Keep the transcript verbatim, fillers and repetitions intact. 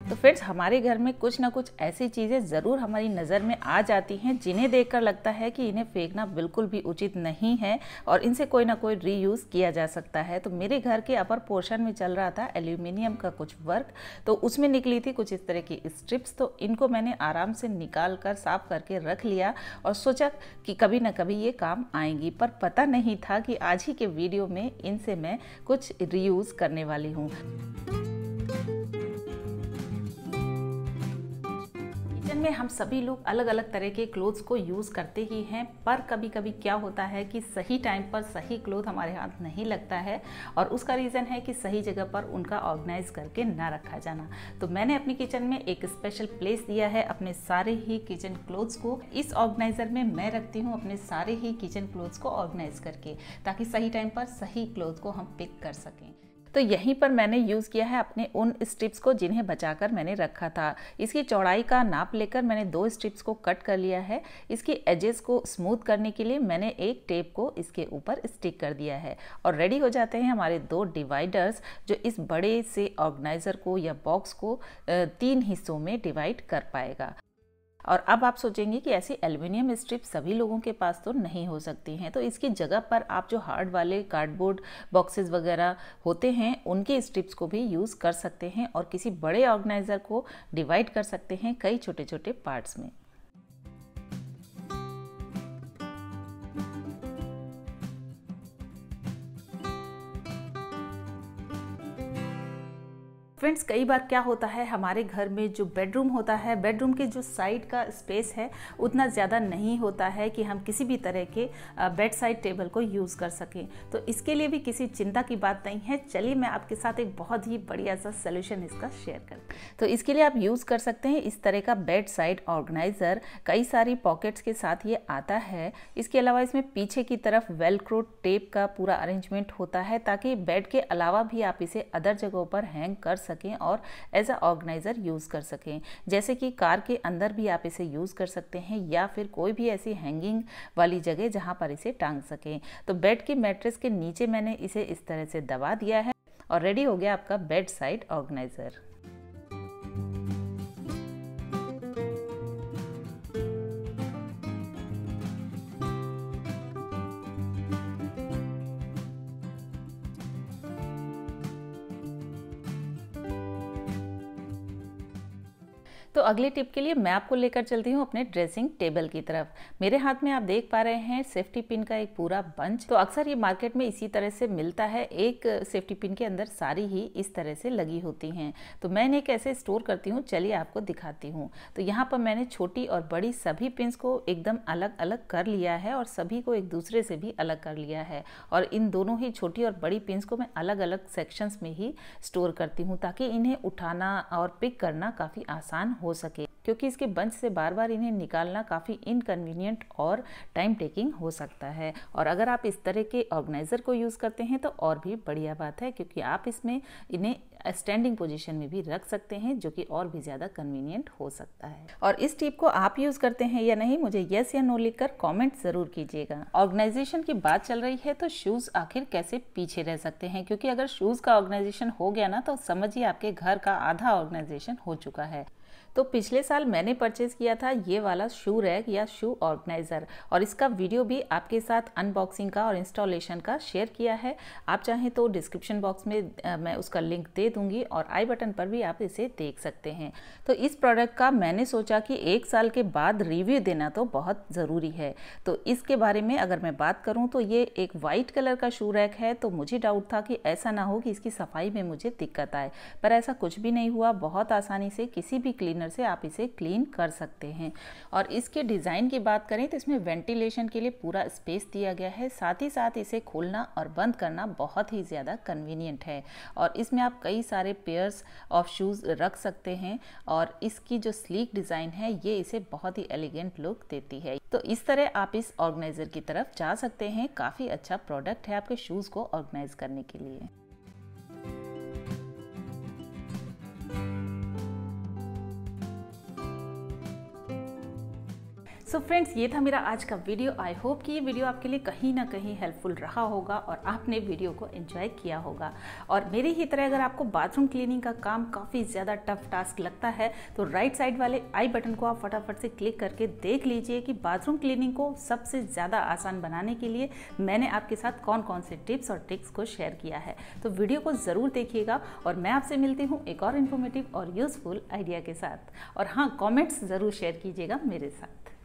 तो फ्रेंड्स, हमारे घर में कुछ ना कुछ ऐसी चीज़ें ज़रूर हमारी नज़र में आ जाती हैं जिन्हें देखकर लगता है कि इन्हें फेंकना बिल्कुल भी उचित नहीं है और इनसे कोई ना कोई रीयूज़ किया जा सकता है। तो मेरे घर के अपर पोर्शन में चल रहा था एल्यूमिनियम का कुछ वर्क, तो उसमें निकली थी कुछ इस तरह की स्ट्रिप्स। तो इनको मैंने आराम से निकाल कर साफ करके रख लिया और सोचा कि कभी ना कभी ये काम आएंगी, पर पता नहीं था कि आज ही के वीडियो में इनसे मैं कुछ रीयूज़ करने वाली हूँ। किचन में हम सभी लोग अलग अलग तरह के क्लोथ्स को यूज़ करते ही हैं, पर कभी कभी क्या होता है कि सही टाइम पर सही क्लोथ हमारे हाथ नहीं लगता है और उसका रीज़न है कि सही जगह पर उनका ऑर्गेनाइज करके ना रखा जाना। तो मैंने अपनी किचन में एक स्पेशल प्लेस दिया है अपने सारे ही किचन क्लोथ्स को। इस ऑर्गेनाइज़र में मैं रखती हूँ अपने सारे ही किचन क्लोथ्स को ऑर्गेनाइज करके, ताकि सही टाइम पर सही क्लोथ को हम पिक कर सकें। तो यहीं पर मैंने यूज़ किया है अपने उन स्ट्रिप्स को जिन्हें बचाकर मैंने रखा था। इसकी चौड़ाई का नाप लेकर मैंने दो स्ट्रिप्स को कट कर लिया है। इसके एजेस को स्मूथ करने के लिए मैंने एक टेप को इसके ऊपर स्टिक कर दिया है और रेडी हो जाते हैं हमारे दो डिवाइडर्स, जो इस बड़े से ऑर्गेनाइज़र को या बॉक्स को तीन हिस्सों में डिवाइड कर पाएगा। और अब आप सोचेंगे कि ऐसी एल्युमिनियम स्ट्रिप सभी लोगों के पास तो नहीं हो सकती हैं, तो इसकी जगह पर आप जो हार्ड वाले कार्डबोर्ड बॉक्सेस वगैरह होते हैं उनके स्ट्रिप्स को भी यूज़ कर सकते हैं और किसी बड़े ऑर्गेनाइज़र को डिवाइड कर सकते हैं कई छोटे छोटे पार्ट्स में। फ्रेंड्स, कई बार क्या होता है हमारे घर में जो बेडरूम होता है, बेडरूम के जो साइड का स्पेस है उतना ज़्यादा नहीं होता है कि हम किसी भी तरह के बेड साइड टेबल को यूज़ कर सकें। तो इसके लिए भी किसी चिंता की बात नहीं है। चलिए मैं आपके साथ एक बहुत ही बढ़िया सा सोल्यूशन इसका शेयर करती हूँ। तो इसके लिए आप यूज़ कर सकते हैं इस तरह का बेड साइड ऑर्गेनाइज़र। कई सारी पॉकेट्स के साथ ये आता है। इसके अलावा इसमें पीछे की तरफ वेलक्रो टेप का पूरा अरेंजमेंट होता है, ताकि बेड के अलावा भी आप इसे अदर जगहों पर हैंग कर सकें और एज अ ऑर्गेनाइजर यूज कर सकें। जैसे कि कार के अंदर भी आप इसे यूज कर सकते हैं या फिर कोई भी ऐसी हैंगिंग वाली जगह जहां पर इसे टांग सकें। तो बेड के मैट्रेस के नीचे मैंने इसे इस तरह से दबा दिया है और रेडी हो गया आपका बेड साइड ऑर्गेनाइजर। तो अगले टिप के लिए मैं आपको लेकर चलती हूँ अपने ड्रेसिंग टेबल की तरफ। मेरे हाथ में आप देख पा रहे हैं सेफ्टी पिन का एक पूरा बंच। तो अक्सर ये मार्केट में इसी तरह से मिलता है। एक सेफ्टी पिन के अंदर सारी ही इस तरह से लगी होती हैं। तो मैं इन्हें कैसे स्टोर करती हूँ चलिए आपको दिखाती हूँ। तो यहाँ पर मैंने छोटी और बड़ी सभी पिन्स को एकदम अलग अलग कर लिया है और सभी को एक दूसरे से भी अलग कर लिया है। और इन दोनों ही छोटी और बड़ी पिन्स को मैं अलग अलग सेक्शंस में ही स्टोर करती हूँ, ताकि इन्हें उठाना और पिक करना काफ़ी आसान हो सके, क्योंकि इसके बंच से बार बार इन्हें निकालना काफ़ी इनकन्वीनियंट और टाइम टेकिंग हो सकता है। और अगर आप इस तरह के ऑर्गेनाइजर को यूज़ करते हैं तो और भी बढ़िया बात है, क्योंकि आप इसमें इन्हें स्टैंडिंग पोजीशन में भी रख सकते हैं, जो कि और भी ज़्यादा कन्वीनियंट हो सकता है। और इस टिप को आप यूज़ करते हैं या नहीं, मुझे येस या नो लिखकर कमेंट ज़रूर कीजिएगा। ऑर्गेनाइजेशन की बात चल रही है तो शूज़ आखिर कैसे पीछे रह सकते हैं, क्योंकि अगर शूज़ का ऑर्गेनाइजेशन हो गया ना तो समझिए आपके घर का आधा ऑर्गेनाइजेशन हो चुका है। तो पिछले साल मैंने परचेज़ किया था ये वाला शू रैक या शू ऑर्गेनाइज़र, और इसका वीडियो भी आपके साथ अनबॉक्सिंग का और इंस्टॉलेशन का शेयर किया है। आप चाहें तो डिस्क्रिप्शन बॉक्स में आ, मैं उसका लिंक दे दूंगी और आई बटन पर भी आप इसे देख सकते हैं। तो इस प्रोडक्ट का मैंने सोचा कि एक साल के बाद रिव्यू देना तो बहुत ज़रूरी है। तो इसके बारे में अगर मैं बात करूँ तो ये एक वाइट कलर का शू रैक है। तो मुझे डाउट था कि ऐसा ना हो कि इसकी सफाई में मुझे दिक्कत आए, पर ऐसा कुछ भी नहीं हुआ। बहुत आसानी से किसी भी क्लीनर से आप इसे क्लीन कर सकते हैं। और इसके डिज़ाइन की बात करें तो इसमें वेंटिलेशन के लिए पूरा स्पेस दिया गया है। साथ ही साथ इसे खोलना और बंद करना बहुत ही ज़्यादा कन्वीनियंट है। और इसमें आप कई सारे पेयर्स ऑफ शूज़ रख सकते हैं और इसकी जो स्लीक डिज़ाइन है ये इसे बहुत ही एलिगेंट लुक देती है। तो इस तरह आप इस ऑर्गेनाइज़र की तरफ जा सकते हैं। काफ़ी अच्छा प्रोडक्ट है आपके शूज़ को ऑर्गेनाइज करने के लिए। सो फ्रेंड्स, ये था मेरा आज का वीडियो। आई होप कि ये वीडियो आपके लिए कहीं ना कहीं हेल्पफुल रहा होगा और आपने वीडियो को एंजॉय किया होगा। और मेरी ही तरह अगर आपको बाथरूम क्लीनिंग का काम काफ़ी ज़्यादा टफ टास्क लगता है तो राइट साइड वाले आई बटन को आप फटाफट से क्लिक करके देख लीजिए कि बाथरूम क्लीनिंग को सबसे ज़्यादा आसान बनाने के लिए मैंने आपके साथ कौन कौन से टिप्स और ट्रिक्स को शेयर किया है। तो वीडियो को ज़रूर देखिएगा और मैं आपसे मिलती हूँ एक और इन्फॉर्मेटिव और यूज़फुल आइडिया के साथ। और हाँ, कॉमेंट्स ज़रूर शेयर कीजिएगा मेरे साथ।